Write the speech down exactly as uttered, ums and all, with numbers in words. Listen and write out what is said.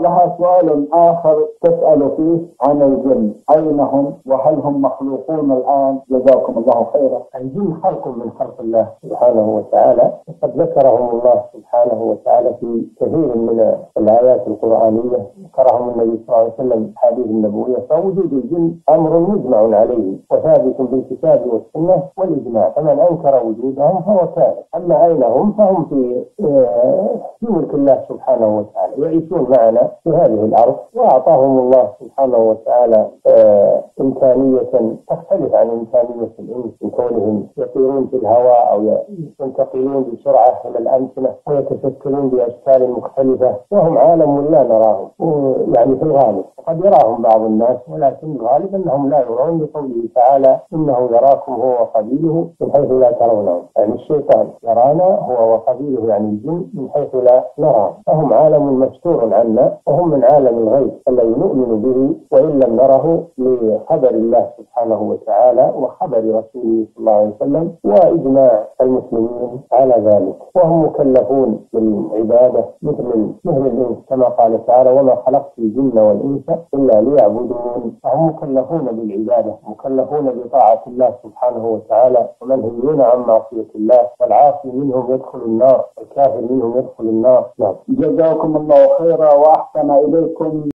لها سؤال آخر تسأل فيه عن الجن، أين هم وهل هم مخلوقون الآن؟ جزاكم الله خيرا. الجن خلق من خلق الله سبحانه وتعالى، وقد ذكرهم الله سبحانه وتعالى في كثير من الآيات القرآنية، ذكرهم النبي صلى الله عليه وسلم في الحديث النبوية. فوجود الجن أمر مجمع عليه وثابت بالكتاب والسنة والإجماع، فمن أنكر وجودهم فهو كافر. أما أين هم فهم في في ملك الله سبحانه وتعالى، يعيشون معنا في هذه الأرض، وأعطاهم الله سبحانه وتعالى آه إمكانية تختلف عن إمكانية الإنس، من كونهم يطيرون في الهواء أو ينتقلون بسرعة إلى الأمكنة ويتشكلون بأشكال مختلفة، وهم عالم لا نراهم يعني في الغالب، وقد يراهم بعض الناس ولكن الغالب أنهم لا يرون، لقوله تعالى إنه يراكم هو وقبيله من حيث لا ترونهم. يعني الشيطان يرانا هو وقبيله يعني الجن من حيث لا نرى، فهم عالم مستور عنا، وهم من عالم الغيب الذي نؤمن به وإن لم نره، لخبر الله سبحانه وتعالى وخبر رسوله صلى الله عليه وسلم وإجماع المسلمين على ذلك. وهم مكلفون بالعبادة مثل مثل الإنس، كما قال تعالى وما خلقت الجن والإنس إلا ليعبدون. فهم مكلفون بالعبادة، مكلفون بطاعة الله سبحانه وتعالى، ومنهيون عن معصية الله، والعاصي منهم يدخل النار والكافر منهم يدخل النار. نعم. جزاكم الله خيرا وأحسن إليكم.